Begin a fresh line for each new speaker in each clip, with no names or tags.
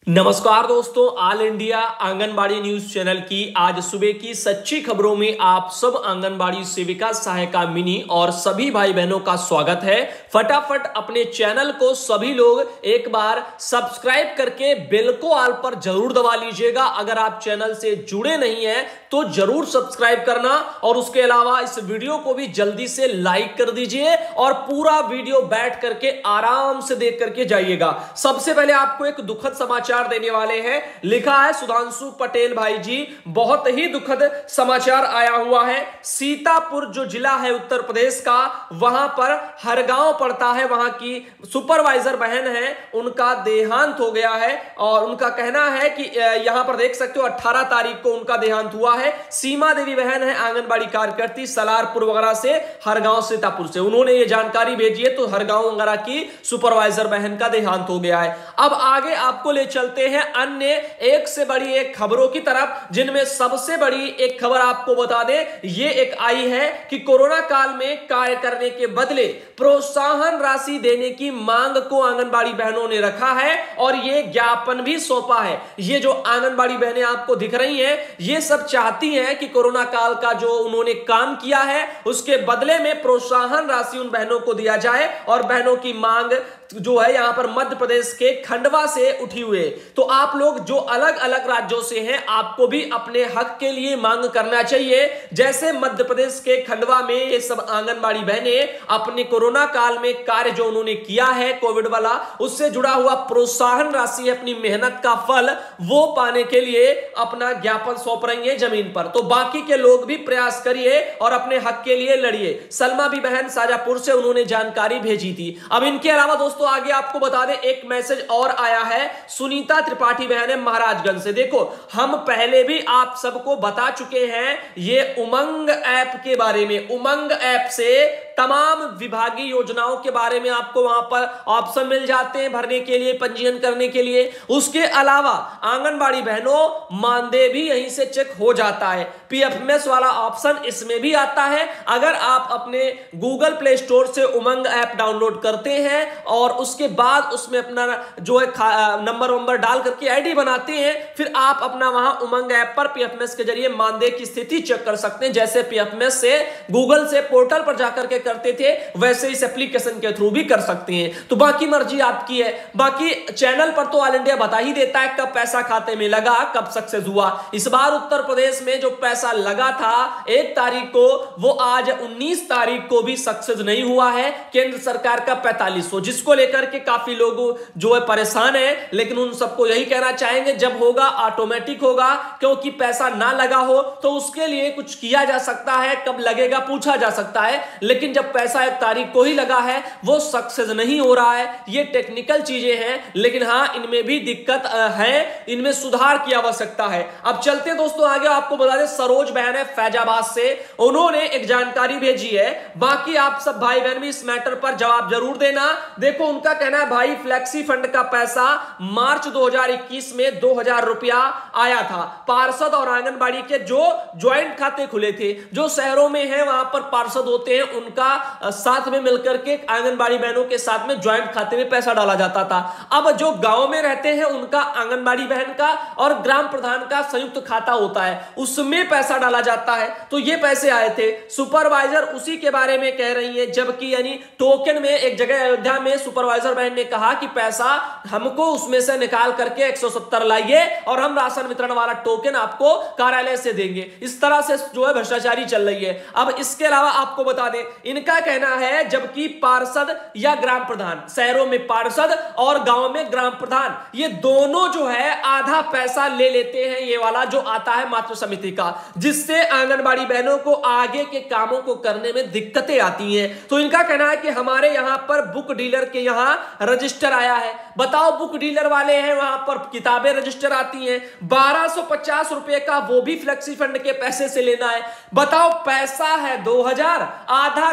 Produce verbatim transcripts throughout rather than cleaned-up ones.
नमस्कार दोस्तों, all India Anganwadi news channel की आज सुबह की सच्ची खबरों में आप सब आंगनबाड़ी सेविका, सहायिका, मिनी और सभी भाई बहनों का स्वागत है। फटाफट अपने चैनल को सभी लोग एक बार सब्सक्राइब करके बेल को ऑल पर जरूर दबा लीजिएगा। अगर आप चैनल से जुड़े नहीं हैं तो जरूर सब्सक्राइब करना और उसके अलावा इस वीडियो को भी जल्दी से लाइक कर दीजिए और पूरा वीडियो बैठ करके आराम से देख करके जाइएगा। सबसे पहले आपको एक दुखद समाचार देने वाले हैं। लिखा है सुधांशु पटेल भाई जी, बहुत ही दुखद समाचार आया हुआ है। सीतापुर जो जिला है उत्तर प्रदेश का, वहां पर हर गांव पड़ता है, वहां की सुपरवाइजर बहन है, उनका देहांत हो गया है और उनका कहना है कि यहां पर देख सकते हो अठारह तारीख को उनका देहांत हुआ है। सीमा देवी बहन है, आंगनबाड़ी कार्यकर्ती, सलारपुर वगैरह से, हर गांव सीतापुर से, उन्होंने ये जानकारी भेजी है। तो हर गांव वगैरह की सुपरवाइजर बहन का देहांत हो गया है। अब आगे आपको ले चलते हैं अन्य एक से बड़ी एक खबरों की तरफ, जिनमें सबसे बड़ी एक खबर आपको बता दें, ये एक आई है कि कोरोना काल में कार्य करने के बदले प्रोत्साहन राशि देने की मांग को आंगनबाड़ी बहनों ने रखा है और ये ज्ञापन भी सौंपा है। ये जो आंगनबाड़ी बहनें आपको दिख रही हैं, ये सब चाहती हैं कि कोरोना काल का जो उन्होंने काम किया है उसके बदले में प्रोत्साहन राशि उन बहनों को दिया जाए और बहनों की मांग जो है यहां पर मध्य प्रदेश के खंडवा से उठी हुई है। तो आप लोग जो अलग अलग राज्यों से हैं, आपको भी अपने हक के लिए मांग करना चाहिए। जैसे मध्य प्रदेश के खंडवा में ये सब आंगनबाड़ी बहनें अपने कोरोना काल में कार्य जो उन्होंने किया है कोविड वाला, उससे जुड़ा हुआ प्रोत्साहन राशि, अपनी मेहनत का फल वो पाने के लिए अपना ज्ञापन सौंप रही है जमीन पर। तो बाकी के लोग भी प्रयास करिए और अपने हक के लिए लड़िए। सलमा भी बहन शाजापुर से, उन्होंने जानकारी भेजी थी। अब इनके अलावा दोस्तों आगे आपको बता दें, एक मैसेज और आया है। सुनीता त्रिपाठी बहन है महाराजगंज से। देखो, हम पहले भी आप सबको बता चुके हैं ये उमंग ऐप के बारे में। उमंग ऐप से तमाम विभागीय योजनाओं के बारे में आपको वहां पर ऑप्शन मिल जाते हैं भरने के लिए, पंजीयन करने के लिए। उसके अलावा आंगनबाड़ी बहनों मानदेय भी यहीं से चेक हो जाता है। पीएफएमएस वाला ऑप्शन इसमें भी आता है। अगर आप अपने गूगल प्ले स्टोर से उमंग ऐप डाउनलोड करते हैं और उसके बाद उसमें अपना जो है नंबर वंबर डाल करके आईडी बनाते हैं, फिर आप अपना वहां उमंग ऐप पर पीएफएमएस के जरिए मानदेय की स्थिति चेक कर सकते हैं। जैसे पीएफएमएस से गूगल से पोर्टल पर जाकर के करते थे, वैसे इस एप्लीकेशन के थ्रू भी कर सकते हैं। तो बाकी मर्जी आपकी है। बाकी चैनल पर तो ऑल इंडिया बता ही देता है कब पैसा खाते में लगा, कब सक्सेस हुआ। इस बार उत्तर प्रदेश में जो पैसा लगा था एक तारीख को, वो आज उन्नीस तारीख को भी सक्सेस नहीं हुआ है। केंद्र सरकार का पैंतालीस सौ, जिसको लेकर के काफी लोग जो है परेशान है, लेकिन उन सबको यही कहना चाहेंगे जब होगा ऑटोमेटिक होगा, क्योंकि पैसा ना लगा हो तो उसके लिए कुछ किया जा सकता है, कब लगेगा पूछा जा सकता है, लेकिन जब पैसा एक तारीख को ही लगा है वो सक्सेस नहीं हो रहा है। ये टेक्निकल चीजें हैं, लेकिन हाँ इनमें भी दिक्कत है, इनमें सुधार की आवश्यकता है। अब चलते दोस्तों आगे, आपको बता दें सरोज बहन है फैजाबाद से, उन्होंने एक जानकारी भेजी है। बाकी आप सब भाई बहन भी इस मैटर पर जवाब जरूर देना। देखो, उनका कहना है भाई फ्लेक्सी फंड का पैसा मार्च दो हज़ार इक्कीस में दो हज़ार रुपया आया था। पार्षद और आंगनबाड़ी के जो ज्वाइंट खाते खुले थे, जो शहरों में है वहां पर पार्षद होते हैं, उनका साथ में मिलकर के आंगनबाड़ी बहनों के साथ में ज्वाइंट खाते में पैसा डाला जाता था। अब जो गांव में रहते हैं उनका आंगनबाड़ी बहन का और ग्राम प्रधान का संयुक्त खाता होता है, उसमें पैसा डाला जाता है। तो ये पैसे आए थे, सुपरवाइजर उसी के बारे में कह रही है। जबकि यानी टोकन में एक जगह अयोध्या में सुपरवाइजर बहन ने कहा कि पैसा हमको उसमें से निकाल करके एक सौ सत्तर लाइए और हम राशन वितरण वाला टोकन आपको कार्यालय से देंगे। इस तरह से जो है भ्रष्टाचारी चल रही है। अब इसके अलावा आपको बता दें, इनका कहना है जबकि पार्षद या ग्राम प्रधान, शहरों में पार्षद और गांव में ग्राम प्रधान, ये दोनों जो है आधा पैसा ले लेते हैं, ये वाला जो आता है मातृ समिति का, जिससे आंगनबाड़ी बहनों को आगे के कामों को करने में दिक्कतें आती हैं। तो इनका कहना है कि हमारे यहां पर बुक डीलर के यहां रजिस्टर आया है। बताओ, बुक डीलर वाले हैं, वहां पर किताबें रजिस्टर आती हैं, बारह सौ पचास रुपए का, वो भी फ्लेक्सी फंड के पैसे से लेना है। बताओ, पैसा है दो हजार, आधा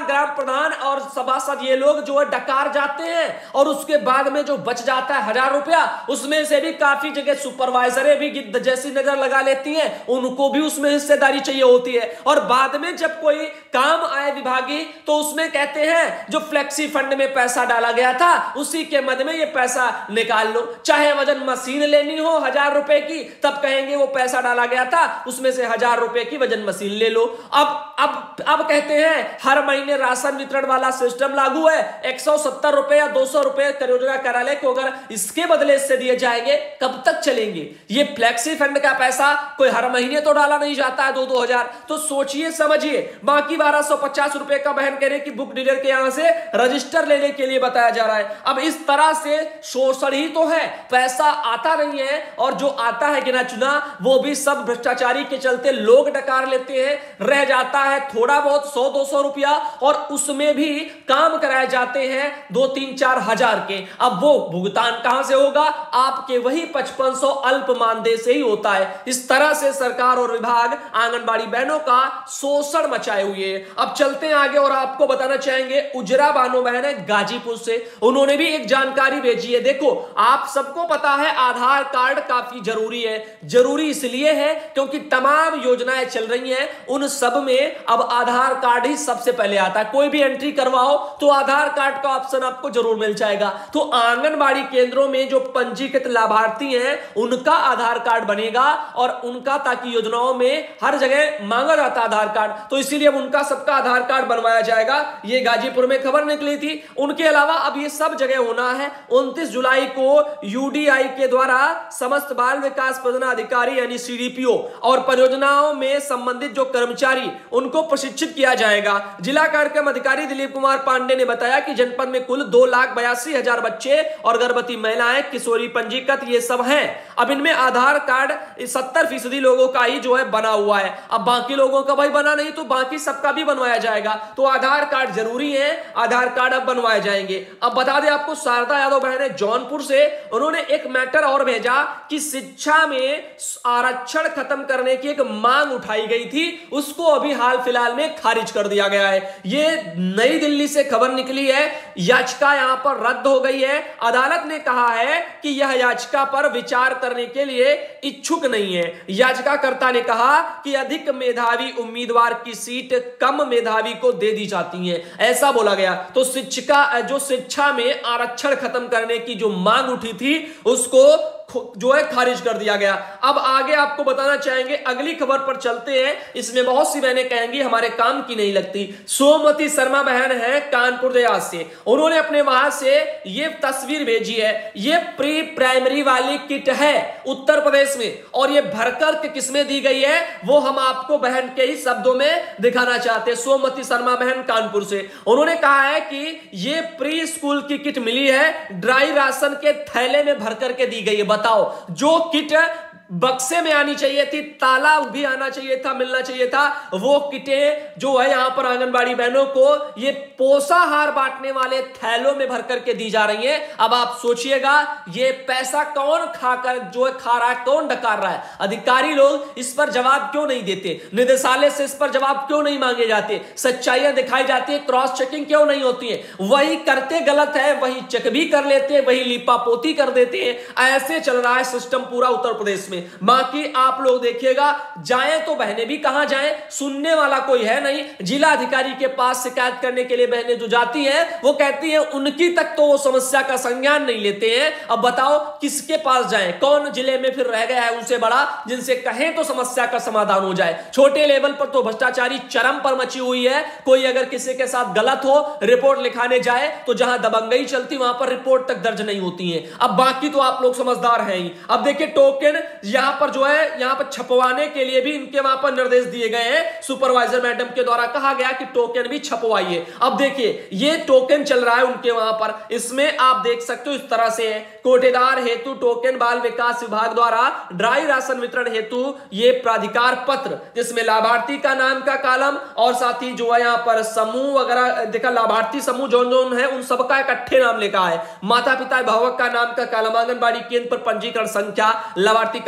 ग्राम प्रधान और सभासद ये लोग जो है डकार जाते हैं और उसके बाद में जो बच जाता है हजार रुपया, उसमें से भी काफी जगह सुपरवाइजरें भी गिद्ध जैसी नजर लगा लेती हैं, उनको भी उसमें हिस्सेदारी चाहिए होती है। और बाद में जब कोई काम आए विभागीय तो उसमें कहते हैं जो फ्लेक्सी फंड में पैसा डाला गया था उसी के मद में ये पैसा निकाल लो। चाहे वजन मशीन लेनी हो हजार रुपए की, तब कहेंगे वो पैसा डाला गया था उसमें से हजार रुपए की वजन मशीन ले लो। अब अब अब कहते हैं हर महीने राशन वितरण वाला सिस्टम लागू है, एक सौ सत्तर रुपए या दो सौ रुपए रोजगार कार्यालय को अगर इसके बदले इससे दिए जाएंगे कब तक चलेंगे? ये फ्लेक्सी फंड का पैसा कोई हर महीने तो डाला नहीं जाता है दो दो हजार, तो सोचिए समझिए। बाकी बारह सौ पचास रुपए का बहन कह रहे कि बुक डीलर के यहां से रजिस्टर लेने के लिए बताया जा रहा है। अब इस तरह से शोषण ही तो है, पैसा आता नहीं है और जो आता है गिना चुना वो भी सब भ्रष्टाचारी के चलते लोग डकार लेते हैं, रह जाता है थोड़ा बहुत सौ दो सौ रुपया और उसमें भी काम कराए जाते हैं दो तीन चार हजार के। अब वो भुगतान कहां से होगा? आपके वही पचपन सौ अल्प मानदेय से ही होता है। इस तरह से सरकार और विभाग आंगनबाड़ी बहनों का शोषण मचाए हुए है। अब चलते हैं आगे और आपको बताना चाहेंगे उजरा बानो बहन है गाजीपुर से, उन्होंने भी एक जानकारी भेजी है। देखो आप सबको पता है आधार कार्ड काफी जरूरी है, जरूरी इसलिए है क्योंकि तमाम योजनाएं चल रही हैं उन सब में अब आधार कार्ड ही सबसे पहले आता है। कोई भी एंट्री करवाओ तो आधार कार्ड का ऑप्शन आपको जरूर मिल जाएगा। तो आंगनबाड़ी केंद्रों में जो पंजीकृत लाभार्थी हैं उनका आधार कार्ड बनेगा और उनका, ताकि योजनाओं में हर जगह मांगा जाता है आधार कार्ड, तो इसीलिए अब उनका सबका आधार कार्ड बनवाया जाएगा। ये गाजीपुर में खबर निकली थी। उनके अलावा अब ये सब जगह होना है। उनतीस जुलाई को यूडीआई के द्वारा समस्त बाल विकास परियोजना अधिकारी यानी सीडीपीओ और परियोजनाओं में संबंधित जो कर्मचारी उनको प्रशिक्षित किया जाएगा। जिला कार्यक्रम अधिकारी दिलीप कुमार पांडे ने बताया कि जनपद में कुल दो लाख बयासी हजार बच्चे और गर्भवती महिलाएं किशोरी पंजीकृत ये सब हैं। अब इनमें आधार कार्ड सत्तर फीसदी लोगों का ही जो है बना हुआ है। अब बाकी लोगों का भाई बना नहीं तो बाकी सबका भी बनवाया जाएगा। तो आधार कार्ड जरूरी है, आधार कार्ड अब बनवाए जाएंगे। अब बता दें आपको शारदा यादव बहन है जौनपुर से, उन्होंने एक मैटर और भेजा कि शिक्षा में आरक्षण खत्म करने की एक मांग उठाई गई थी, उसको अभी हाल फिलहाल में खारिज कर दिया गया है। ये नई दिल्ली से खबर निकली है। याचिका यहां पर रद्द हो गई है। अदालत ने कहा है कि यह याचिका पर विचार करने के लिए इच्छुक नहीं है। याचिकाकर्ता ने कहा कि अधिक मेधावी उम्मीदवार की सीट कम मेधावी को दे दी जाती है, ऐसा बोला गया। तो शिक्षिका जो शिक्षा में आरक्षण खत्म करने की जो मांग उठी थी उसको जो है खारिज कर दिया गया। अब आगे आपको बताना चाहेंगे, अगली खबर पर चलते हैं। इसमें बहुत सी बहनें कहेंगी हमारे काम की नहीं लगती। सोमवती शर्मा बहन है कानपुर देहात से, उन्होंने अपने वहां से ये तस्वीर भेजी है। ये प्री प्राइमरी वाली किट है उत्तर प्रदेश में और ये भरकर के किसमें दी गई है वो हम आपको बहन के ही शब्दों में दिखाना चाहते हैं। सोमवती शर्मा बहन कानपुर से, उन्होंने कहा है कि ये प्री स्कूल की किट मिली है, ड्राई राशन के थैले में भर करके दी गई है। बताओ, जो किट बक्से में आनी चाहिए थी, ताला भी आना चाहिए था, मिलना चाहिए था, वो किटें जो है यहां पर आंगनबाड़ी बहनों को ये पोषाहार बांटने वाले थैलों में भर करके दी जा रही हैं। अब आप सोचिएगा ये पैसा कौन खाकर जो है खा रहा है, कौन डकार रहा है? अधिकारी लोग इस पर जवाब क्यों नहीं देते? निदेशालय से इस पर जवाब क्यों नहीं मांगे जाते? सच्चाइयां दिखाई जाती है, क्रॉस चेकिंग क्यों नहीं होती है? वही करते गलत है, वही चेक भी कर लेते हैं, वही लिपापोती कर देते हैं। ऐसे चल रहा है सिस्टम पूरा उत्तर प्रदेश में। बाकी आप लोग देखिएगा, जाएं तो बहनें भी कहां जाएं, सुनने वाला कोई है नहीं। जिला अधिकारी के पास शिकायत करने के लिए बहनें जो जाती हैं वो कहती हैं उनकी तक तो वो समस्या का संज्ञान नहीं लेते हैं। अब बताओ किसके पास जाएं? कौन जिले में फिर रह गया है उनसे बड़ा जिनसे कहें तो समस्या का समाधान हो जाए? छोटे लेवल पर तो भ्रष्टाचारी चरम पर मची हुई है। कोई अगर किसी के साथ गलत हो, रिपोर्ट लिखाने जाए तो जहां दबंगई चलती वहां पर रिपोर्ट तक दर्ज नहीं होती है। अब बाकी तो आप लोग समझदार हैं ही। अब देखिए टोकन यहां पर जो है यहां पर छपवाने के लिए भी इनके वहां पर निर्देश दिए गए हैं। सुपरवाइजर मैडम के द्वारा कहा गया कि टोकन भी छपवाइए। अब देखिए ये टोकन चल रहा है उनके वहां पर, इसमें आप देख सकते हो इस तरह से है। कोटेदार हेतु टोकन बाल विकास विभाग द्वारा ड्राई राशन वितरण हेतु ये प्राधिकार पत्र, जिसमें लाभार्थी का नाम का कॉलम और साथ ही जो है यहां पर समूह वगैरह देखा, लाभार्थी समूह जो जो है उन सबका इकट्ठे नाम लिखा है। माता पिता अभिभावक का नाम का कॉलम, आंगनबाड़ी केंद्र पर पंजीकरण संख्या, लाभार्थी का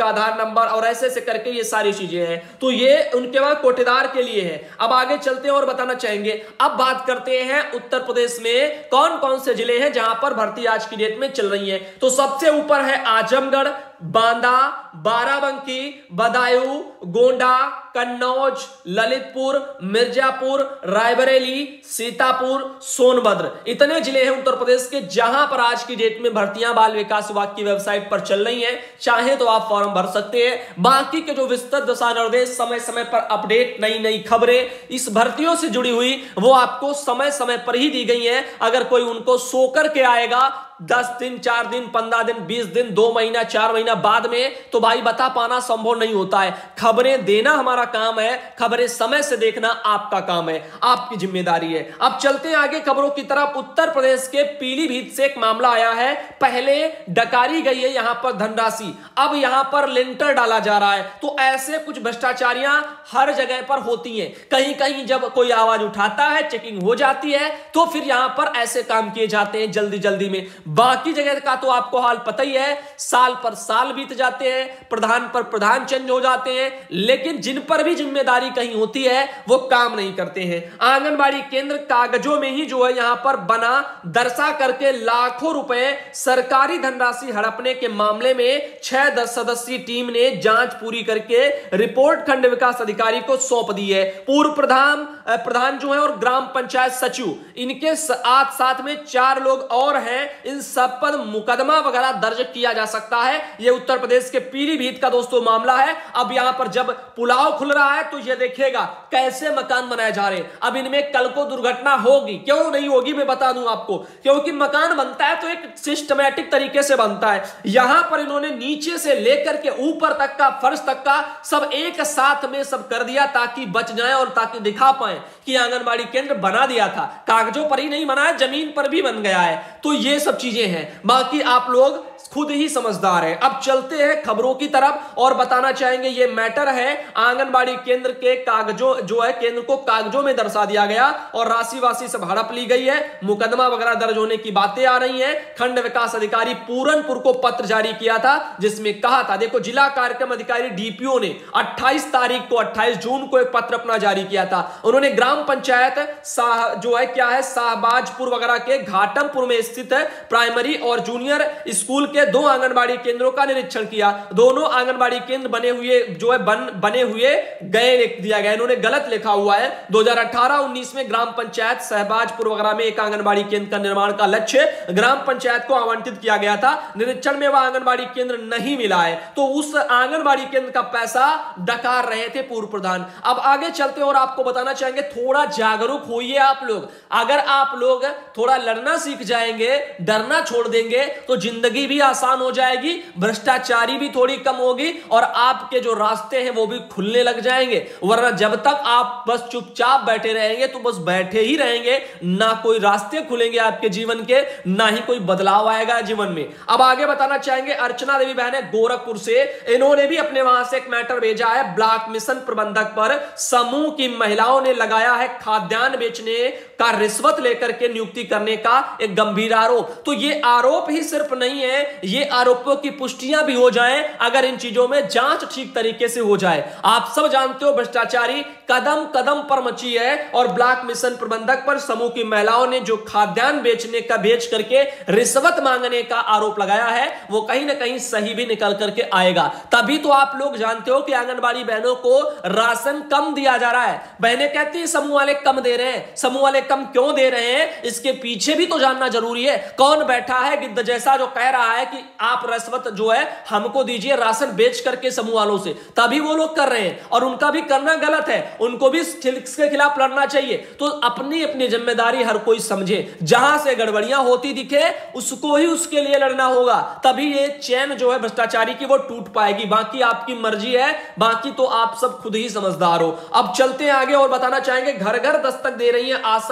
का आधार नंबर और ऐसे ऐसे करके ये सारी चीजें हैं। तो ये उनके वहां कोटेदार के लिए है। अब आगे चलते हैं और बताना चाहेंगे। अब बात करते हैं उत्तर प्रदेश में कौन कौन से जिले हैं जहां पर भर्ती आज की डेट में चल रही है। तो सबसे ऊपर है आजमगढ़, बांदा, बाराबंकी, बदायूं, गोंडा, कन्नौज, ललितपुर, मिर्जापुर, रायबरेली, सीतापुर, सोनभद्र। इतने जिले हैं उत्तर प्रदेश के जहां पर आज की डेट में भर्तियां बाल विकास विभाग की वेबसाइट पर चल रही हैं। चाहे तो आप फॉर्म भर सकते हैं। बाकी के जो विस्तृत दिशा निर्देश, समय समय पर अपडेट, नई नई खबरें इस भर्तियों से जुड़ी हुई वो आपको समय समय पर ही दी गई है। अगर कोई उनको सो करके आएगा दस दिन, चार दिन, पंद्रह दिन, बीस दिन, दो महीना, चार महीना बाद में, तो भाई बता पाना संभव नहीं होता है। खबरें देना हमारा काम है, खबरें समय से देखना आपका काम है, आपकी जिम्मेदारी है। अब चलते हैं आगे खबरों की तरफ। उत्तर प्रदेश के पीलीभीत से एक मामला आया है। पहले डकारी गई है यहां पर धनराशि, अब यहां पर लिंटर डाला जा रहा है। तो ऐसे कुछ भ्रष्टाचारियां हर जगह पर होती हैं। कहीं कहीं जब कोई आवाज उठाता है, चेकिंग हो जाती है, तो फिर यहां पर ऐसे काम किए जाते हैं जल्दी जल्दी में। बाकी जगह का तो आपको हाल पता ही है, साल पर साल बीत जाते हैं, प्रधान पर प्रधान चेंज हो जाते हैं, लेकिन जिन पर भी जिम्मेदारी कहीं होती है वो काम नहीं करते हैं। आंगनबाड़ी केंद्र कागजों में ही जो है यहां पर बना दर्शा करके लाखों रुपए सरकारी धनराशि हड़पने के मामले में छह दस सदस्यीय टीम ने जांच पूरी करके रिपोर्ट खंड विकास अधिकारी को सौंप दी है। पूर्व प्रधान प्रधान जो है और ग्राम पंचायत सचिव, इनके साथ साथ में चार लोग और हैं। इन सब पर मुकदमा वगैरह दर्ज किया जा सकता है। यह उत्तर प्रदेश के पीलीभीत का दोस्तों मामला है। अब यहां पर जब पुलाव खुल रहा है तो यह देखिएगा कैसे मकान बनाए जा रहे हैं। अब इनमें कल को दुर्घटना होगी, क्यों नहीं होगी मैं बता दूं आपको, क्योंकि मकान बनता है तो एक सिस्टमैटिक तरीके से बनता है। यहां पर इन्होंने नीचे से लेकर के ऊपर तक का, फर्श तक का सब एक साथ में सब कर दिया ताकि बच जाए और ताकि दिखा पाए कि आंगनबाड़ी केंद्र बना दिया था। कागजों पर ही नहीं बना है, जमीन पर भी बन गया है। तो ये सब चीजें हैं, बाकी आप लोग खुद ही समझदार हैं। अब चलते हैं खबरों की तरफ और बताना चाहेंगे ये मैटर है आंगनबाड़ी केंद्र के कागजों जो है, केंद्र को कागजों में दर्शा दिया गया और राशि वासी सब हड़प ली गई है। मुकदमा वगैरह दर्ज होने की बातें आ रही हैं। खंड विकास अधिकारी पूरनपुर को पत्र जारी किया था जिसमें कहा था, देखो जिला कार्यक्रम अधिकारी डीपीओ ने अट्ठाईस तारीख को अट्ठाईस जून को एक पत्र अपना जारी किया था। उन्होंने ग्राम पंचायत साह जो है क्या है शाहबाजपुर वगैरह के घाटमपुर में स्थित है प्राइमरी और जूनियर स्कूल के दो आंगनबाड़ी केंद्रों का निरीक्षण किया। दोनों आंगनबाड़ी केंद्र बने हुए जो है बन बने हुए गए लिख दिया गया, इन्होंने गलत लिखा हुआ है। दो हज़ार अठारह उन्नीस में ग्राम पंचायत शहबाजपुर वगैरह में एक आंगनबाड़ी केंद्र का निर्माण का लक्ष्य ग्राम पंचायत को आवंटित किया गया था। निरीक्षण में वह आंगनबाड़ी केंद्र नहीं मिला है, तो उस आंगनबाड़ी केंद्र का पैसा डकार रहे थे पूर्व प्रधान। अब आगे चलते और आपको बताना चाहेंगे, थोड़ा जागरूक होइए आप लोग। अगर आप लोग थोड़ा लड़ना सीख जाएंगे, डरना छोड़ देंगे, तो जिंदगी भी आसान हो जाएगी, भ्रष्टाचारी भी थोड़ी कम होगी और आपके जो रास्ते हैं वो भी खुलने लग जाएंगे। वरना जब तक आप बस चुपचाप बैठे रहेंगे तो बस बैठे ही रहेंगे, ना कोई रास्ते खुलेंगे आपके जीवन के, ना ही कोई बदलाव आएगा जीवन में। अब आगे बताना चाहेंगे, अर्चना देवी बहन है गोरखपुर से, इन्होंने भी अपने वहां से एक मैटर भेजा है। ब्लॉक मिशन प्रबंधक पर समूह की महिलाओं ने लगाया है खाद्यान्न बेचने का रिश्वत लेकर के नियुक्ति करने का एक गंभीर आरोप। तो ये आरोप ही सिर्फ नहीं है, ये आरोपों की पुष्टियां भी हो जाएं अगर इन चीजों में जांच ठीक तरीके से हो जाए। आप सब जानते हो भ्रष्टाचारी कदम कदम पर मची है और ब्लॉक मिशन प्रबंधक पर समूह की महिलाओं ने जो खाद्यान्न बेचने का बेच करके रिश्वत मांगने का आरोप लगाया है वो कहीं ना कहीं सही भी निकल करके आएगा। तभी तो आप लोग जानते हो कि आंगनबाड़ी बहनों को राशन कम दिया जा रहा है। बहनें कहती है समूह वाले कम दे रहे हैं, समूह वाले कम क्यों दे रहे हैं, इसके पीछे भी तो जानना जरूरी है। कौन बैठा है गिद्ध जैसा जो कह रहा है कि आप रिश्वत जो है हमको दीजिए राशन बेच करके समूह वालों से, तभी वो लोग कर रहे हैं और उनका भी करना गलत है, उनको भी इसके खिलाफ लड़ना चाहिए। तो अपनी अपनी जिम्मेदारी हर कोई समझे, जहां से गड़बड़ियां होती दिखे उसको ही उसके लिए लड़ना होगा, तभी ये चैन जो है भ्रष्टाचारी की वो टूट पाएगी। बाकी आपकी मर्जी है, बाकी तो आप सब खुद ही समझदार हो। अब चलते हैं आगे और बताना चाहेंगे, घर घर दस्तक दे रही है आशा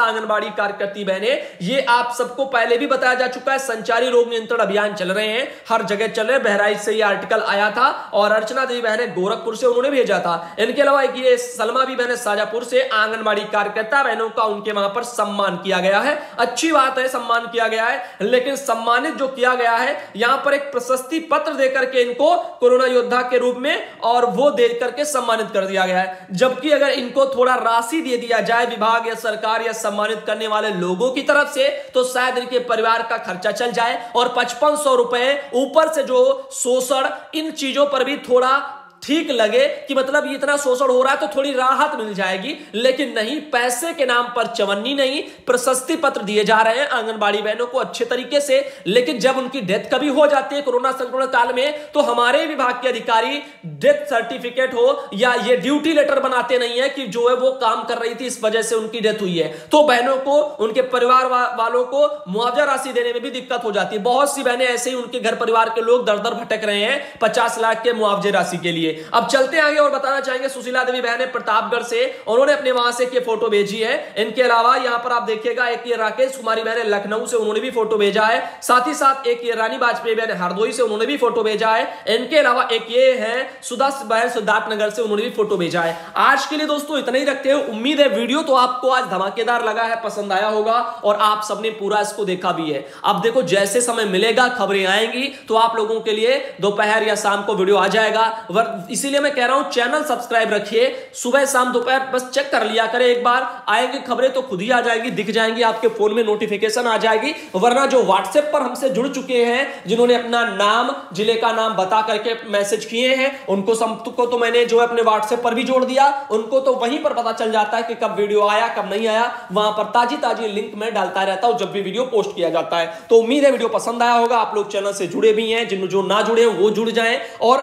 आंगनबाड़ी कार्यकर्ती बहने, ये आप सबको पहले भी बताया जा चुका है, संचारी रोग नियंत्रण अभियान चल रहे हैं, हर जगह चल रहे हैं। बहराइच से ये आर्टिकल आया था और अर्चना देवी बहने गोरखपुर से उन्होंने भेजा था। इनके अलावा एक ये सलमा भी बहने शाजापुर से आंगनबाड़ी कार्यकर्ता बहनों का उनके वहां पर सम्मान किया गया है। अच्छी बात है, सम्मान किया गया है, लेकिन सम्मानित जो किया गया है यहां पर एक प्रशस्ति पत्र देकर के इनको कोरोना योद्धा के रूप में और वो देकर के सम्मानित कर दिया गया है। जबकि अगर इनको थोड़ा राशि दे दिया जाए विभाग या सरकार या सम्मानित करने वाले लोगों की तरफ से, तो शायद इनके परिवार का खर्चा चल जाए और पचपन सौ रुपए ऊपर से जो शोषण, इन चीजों पर भी थोड़ा ठीक लगे कि मतलब ये इतना शोषण हो रहा है तो थोड़ी राहत मिल जाएगी। लेकिन नहीं, पैसे के नाम पर चवन्नी नहीं, प्रशस्ति पत्र दिए जा रहे हैं आंगनबाड़ी बहनों को अच्छे तरीके से। लेकिन जब उनकी डेथ कभी हो जाती है कोरोना संक्रमण काल में, तो हमारे विभाग के अधिकारी डेथ सर्टिफिकेट हो या ये ड्यूटी लेटर बनाते नहीं है कि जो है वो काम कर रही थी इस वजह से उनकी डेथ हुई है। तो बहनों को, उनके परिवार वा, वालों को मुआवजा राशि देने में भी दिक्कत हो जाती है। बहुत सी बहनें ऐसे ही उनके घर परिवार के लोग दर दर भटक रहे हैं पचास लाख के मुआवजे राशि के लिए। अब चलते आगे और बताना चाहेंगे सुशीला देवी बहन प्रतापगढ़ से, उन्होंने अपने वहां से एक फोटो भेजी है। इनके अलावा यहां पर आप देखिएगा एक ये राकेश कुमारी बहन लखनऊ से, उन्होंने भी फोटो भेजा है। साथ ही साथ एक ये रानी वाजपेयी बहन हरदोई से, उन्होंने भी फोटो भेजा है। इनके अलावा एक ये है सुधा बहन सिद्धार्थनगर से, उन्होंने भी फोटो भेजा है। आज के लिए दोस्तों इतना ही रखते हैं। उम्मीद है वीडियो तो आपको आज धमाकेदार लगा है, पसंद आया होगा और आप सबने पूरा इसको देखा भी है। अब देखो जैसे समय मिलेगा खबरें आएंगी तो आप लोगों के लिए दोपहर या शाम को वीडियो आ जाएगा। इसीलिए मैं कह रहा हूं चैनल सब्सक्राइब रखिए, सुबह शाम दोपहर बस चेक कर लिया करें एक बार, आएंगी खबरें तो खुद ही आ जाएगी, दिख जाएंगी आपके फोन में, नोटिफिकेशन आ जाएगी। वरना जो व्हाट्सएप पर हमसे जुड़ चुके हैं, जिन्होंने अपना नाम, जिले का नाम बता करके मैसेज किए हैं, उनको सबको तो मैंने जो है अपने व्हाट्सएप पर भी जोड़ दिया। उनको तो वहीं पर पता चल जाता है कि कब वीडियो आया कब नहीं आया, वहां पर ताजी ताजी लिंक में डालता रहता हूं जब भी वीडियो पोस्ट किया जाता है। तो उम्मीद है वीडियो पसंद आया होगा। आप लोग चैनल से जुड़े भी हैं, जिन जो ना जुड़े वो जुड़ जाएं और